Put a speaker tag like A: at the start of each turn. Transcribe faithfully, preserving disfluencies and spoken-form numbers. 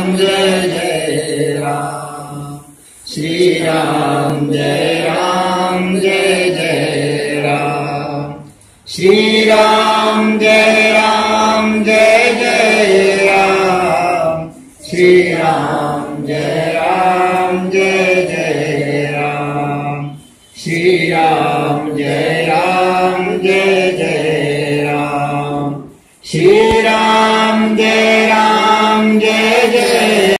A: Jai Jai Ram, Shri Ram Jai Ram Jai Jai Ram, Shri Ram Jai Ram Jai Jai Ram, Shri Ram Jai Ram Jai Jai Ram, Shri Ram Jai Ram Jai